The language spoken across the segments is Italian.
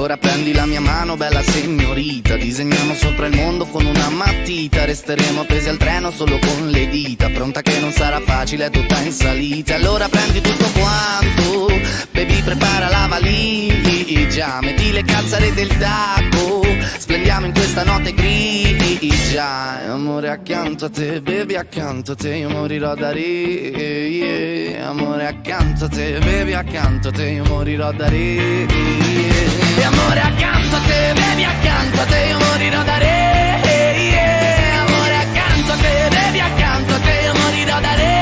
Allora prendi la mia mano, bella signorita, disegniamo sopra il mondo con una matita. Resteremo appesi al treno solo con le dita, pronta che non sarà facile, è tutta in salita. Allora prendi tutto quanto, baby, prepara la valigia, metti le calzare del tacco, splendiamo in questa notte grigia. Amore accanto a te, baby, accanto a te, io morirò da re. Amore accanto a te, baby, accanto a te, io morirò da re. Amore accanto a te, baby, accanto a te, io morirò da re. Amore accanto a te, baby, accanto a te, io morirò da re.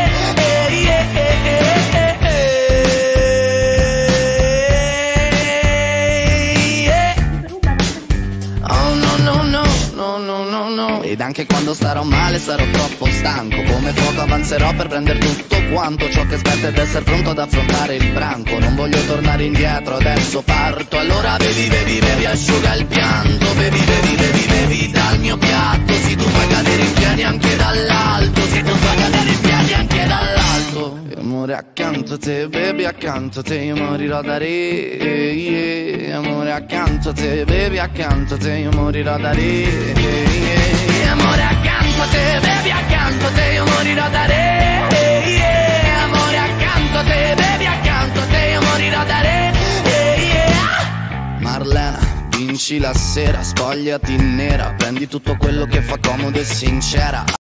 No. Ed anche quando starò male sarò troppo stanco, come fuoco avanzerò per prendere tutto quanto. Ciò che aspetta ed essere pronto ad affrontare il branco. Non voglio tornare indietro, adesso parto. Allora bevi, asciuga il pianto. Bevi dal mio piatto. Si tu fai cadere in piedi anche dall'alto. Si tu fai cadere in piedi anche dall'alto. Amore accanto a te, baby, accanto a te, io morirò da re. Amore accanto a te, baby, accanto a te, io morirò da re. Amore accanto a te, baby, accanto a te, io morirò da re. Amore accanto a te, baby, accanto a te, io morirò da re. Marlena, vinci la sera, spogliati nera, prendi tutto quello che fa comodo e sincera.